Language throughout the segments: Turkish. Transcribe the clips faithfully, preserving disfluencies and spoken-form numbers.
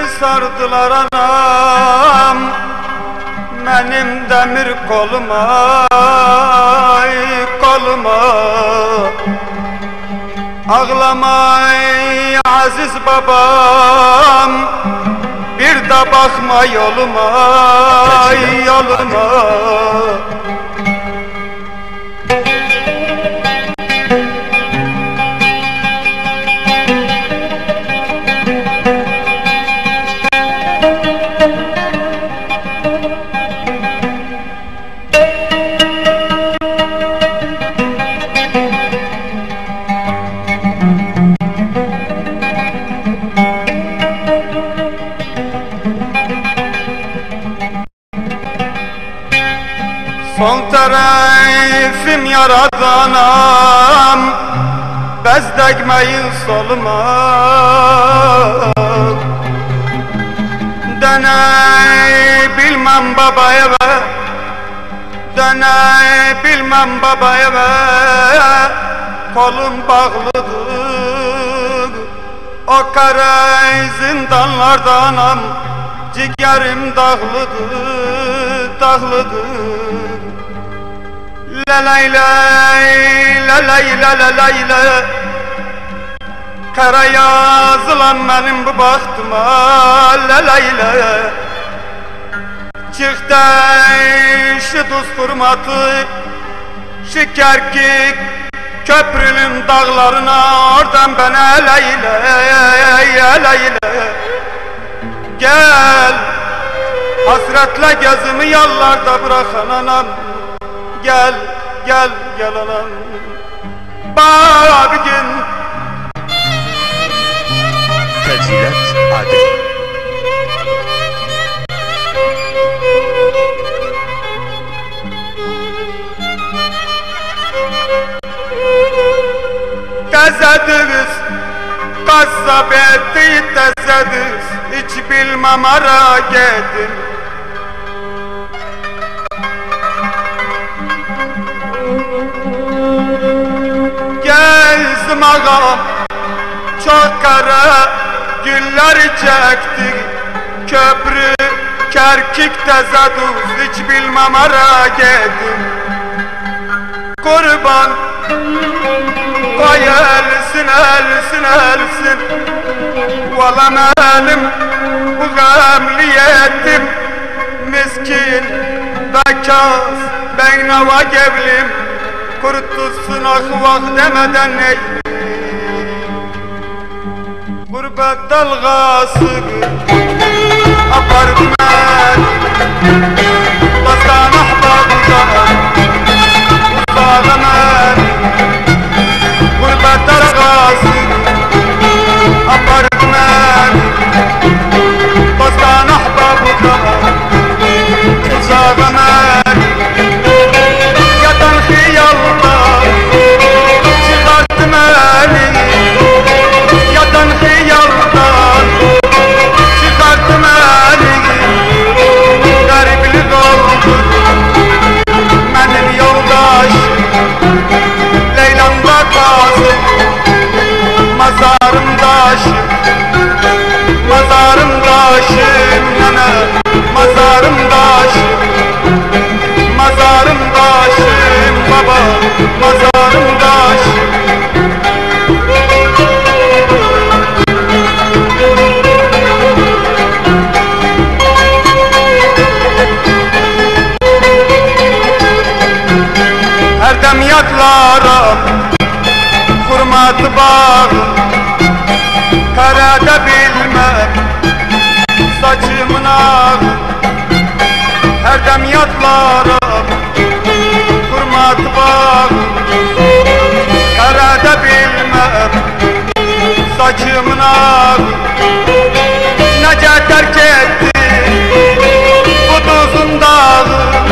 sardılar anam benim demir koluma, koluma. Ağlama ey aziz babam, bir de bakma yoluma, yoluma. Son tarafım yaradanam, bezdekmeyin soluma. Döney bilmem baba eve, döney bilmem baba eve. Kolum bağlıdır o kara zindanlardanam, ciğerim dağlıdır, dağlıdır. Leley ley, leley leley ley, kara yazılan benim bu baktıma, leley ley. Çıktı şu tuz hurmatı, şu kerkik köprünün dağlarına, oradan ben eleyle, eleyle. Gel, hasretle gözümü yollarda bırakan anam. Gel, gel, gel anam. Bak bir gün Fazilet Adem. Tezedüz, kazzap etti tezedüz, hiç bilmem ara gidin. Gezdim ağam, çok kara güller çektik. Köprü, kerkik tezedüz, hiç bilmem ara gidin. Kurban koy elsin, elsin, elsin. Valam elim bu gamli yetim, miskin bekas beynava gevlim. Kurtulsun ah vah demeden ney. Gurbet dalgası apardım ben, dostan ahbabımdan uzağım ben. Gurbet dalgası apardım ben, dostan ahbabımdan uzağım ben. Yatan hıyalda çıkarttım elini, yatan hıyaldan çıkarttım elini. Gariplik oldu benim yoldaşım, Leylamda kalsın mazarım taşım, mazarım taşım nene, mazarım taşım, mazarım taşım baba, mazarım taşım. Erdem yatlarım, hurmatı bağım, karada bilmem saçımın ağım. Erdem yatlarım, hurmatı bağım, karada bilmem saçımın ağım. Nece terk etti bu tuzun dağı,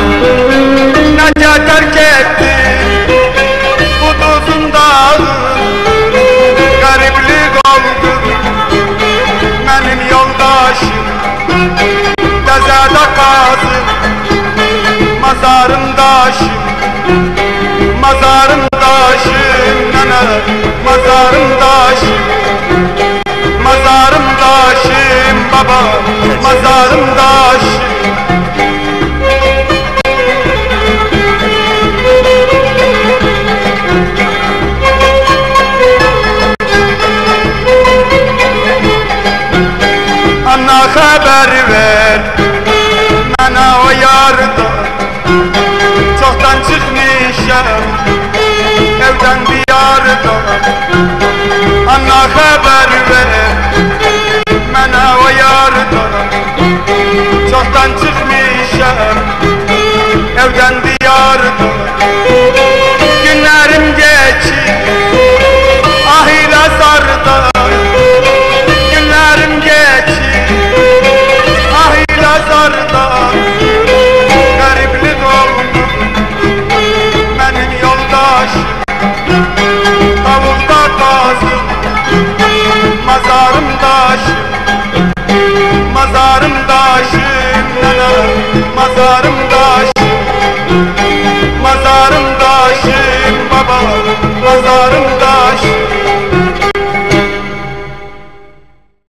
nece terk etti bu tuzun dağı. Gariplik oldu benim yoldaşım, tezede kazım mazarım taşım, mazarım taşım nene, mazarım taşım, mazarım taşım. baba mazarım daşı. Ana haber ver mənə o yarda, çoxdan çıxmışam evdən diyarda. Ana haber ver mənə o yarda, çoxdan çıxmışam evdən diyarda. Günlərim geçir ah ilə zarda, günlərim geçir ah ilə zarda. Qəriblik oldu mənim yoldaşım, tavukda qazım mazarım daşım, mazarım daşım, nənə mazarım